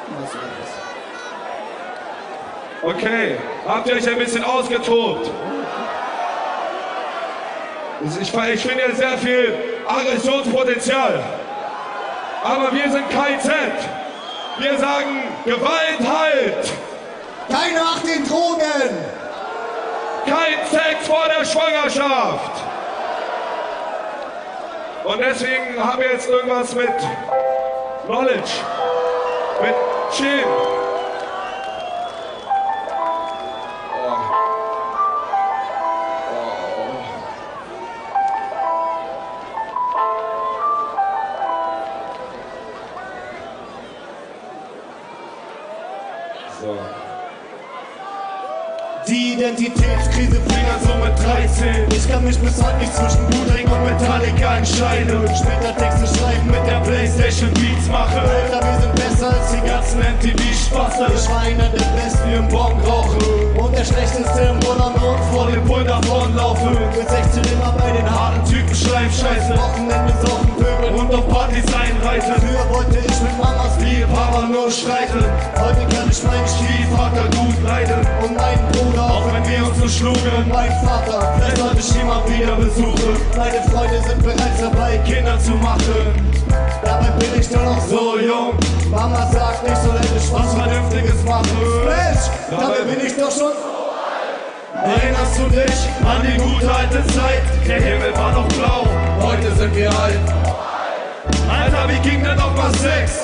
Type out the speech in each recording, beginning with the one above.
Okay, habt ihr euch ein bisschen ausgetobt? Ich finde ja sehr viel Aggressionspotenzial. Aber wir sind KIZ. Wir sagen Gewalt halt. Keine Acht den Drogen. Kein Sex vor der Schwangerschaft. Und deswegen haben wir jetzt irgendwas mit Knowledge, mit Chill. Die Identitätskrise fing an so mit 13. Ich kann mich bis heute nicht zwischen Wu-Tang und Metallica entscheiden. Später Texte schreiben, mit der Playstation Beats mache. Alter, wir sind besser als die ganzen MTV-Spaßer. Ich war einer der Besten im Bon rauchen und der Schlechteste im Roller und vor dem Pult davonlaufen. Mit 16 immer bei den harten Typen schreiben Scheiße. Wochenende saufen, Pöbeln und auf Partys einreiten. Früher wollte ich mit Mamas Liebhaber nur streiten. Heute kann ich meinen Stiefvater gut leiden und meinen Bruder. Auch wenn wir uns nur schlugen, mein Vater, vielleicht sollte ich ihn mal wieder besuchen. Meine Freunde sind bereits dabei, Kinder zu machen. Dabei bin ich doch noch so jung. Mama sagt, ich soll endlich was Vernünftiges machen. Splash, dabei bin ich doch schon. Erinnerst du dich an die gute alte Zeit? Der Himmel war noch blau, heute sind wir alt. Alter, wie ging denn noch mal Sex?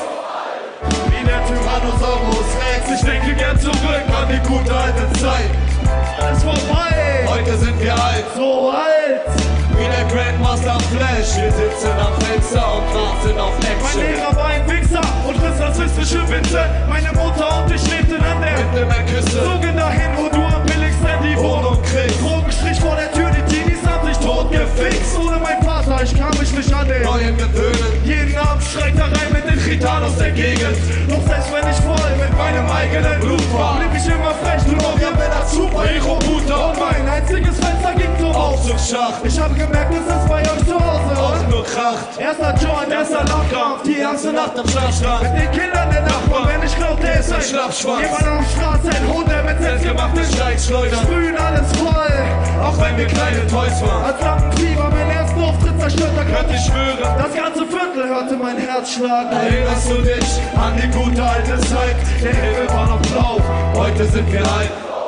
Wie der Tyrannosaurus Rex. Ich denke gern zurück an die gute alte Zeit. Alles vorbei, heute sind wir alt, so alt. Wie der Grandmaster Flash, wir sitzen am Fenster und warten auf Action. Mein Lehrer war ein Wichser und riss rassistische Witze. Meine Mutter und ich lebten an der Küste. Zogen dahin, wo du am billigsten die Wohnung kriegst. Drogenstrich vor der Tür, die Teenies haben sich tot gefixt. Ohne mein Vater, ich kam mich nicht an den neuen Gewöhnen. Jeden Abend schreit er rein mit den Gitanos der Gegend. Doch selbst wenn ich voll mit meinem eigenen Blut war, blieb ich immer frech, du noch ja bin als Superhero-Booter. Und mein einziges Fenster ging zum Aufzugsschacht. Ich habe gemerkt, es ist bei euch zu Hause auch nur kracht. Erster Joint, erster Lockdown, die ganze Nacht am Schlafstand. Mit den Kindern der Nachbarn, wenn ich glaub, der ist ein Schlafschwanz. Jemand auf der Straße, ein Hund, der mit selbstgemachten Steinschleudern sprühen alles voll, auch wenn wir kleine Toys waren. Als Lampenfieber meinen ersten Auftritt zerstört, da könnte ich schwören, das ganze Viertel hörte mein Herz schlagen. Erinnerst du dich an die gute alte Zeit? Der Himmel war noch blau, heute sind wir alt.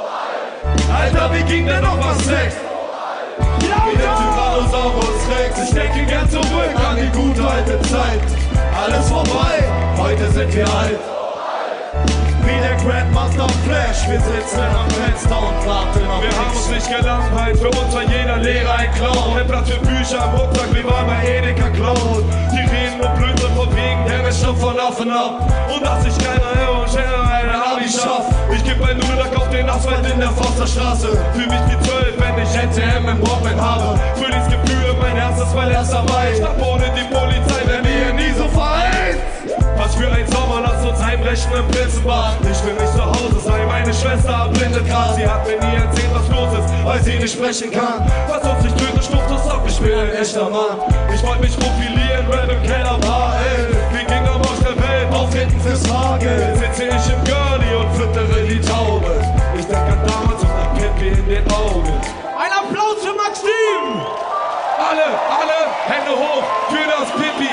Alter, wie ging denn noch was Sex? Wie der Tyrannosaurus Rex. Ich denke gern zurück an die gute alte Zeit. Alles vorbei, heute sind wir alt. Wie der Grandmaster Flash, wir sitzen am Fenster und warten auf. Wir haben uns nicht gelangweilt, für uns war jeder Lehrer ein Clown. Ein Blatt für Bücher am Rucksack, wir waren bei Edeka Clown. Die reden und Blödsinn von wegen, der mich schon von offen ab. Und dass ich keiner höre und schneller ein Abi schaff. Ich geb mein Nudelsack auf den Asphalt in der Forsterstraße. Fühl mich wie 12, wenn ich NTM im Walkman habe. Frühlingsgefühle, mein Herz ist mein erster Mai. Ich dachte, ohne die Polizei wären wir hier nie so vereint. Was für ein Sommer, lass uns heimrechen im Prinzenbad. Ich will nicht zu Hause sein, meine Schwester erblindet grad. Sie hat mir nie erzählt, was los ist, weil sie nicht sprechen kann. Was uns nicht tötet, stuft uns ab, ich bin ein echter Mann. Ich wollte mich profilieren, Rap im Keller war, ey. Wie ging am Arsch der Welt, auf hinten fürs Hagel. Jetzt sitze ich im Girlie und füttere die Taube. Ich denk an damals und ein Pippi in den Augen. Ein Applaus für Maxim! Alle Hände hoch für das Pippi.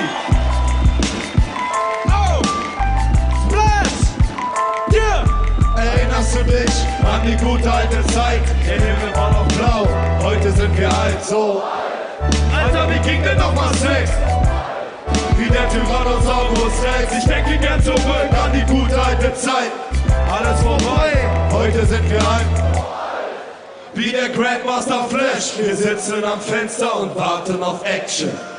Erinnerst du dich an die gute alte Zeit? Der Himmel war noch blau, heute sind wir alt, so. Alter, wie ging denn noch mal Sex? Wie der Tyrannosaurus Rex. Ich denke gern zurück an die gute alte Zeit. Alles vorbei, heute sind wir alt. Wie der Grandmaster Flash, wir sitzen am Fenster und warten auf Action.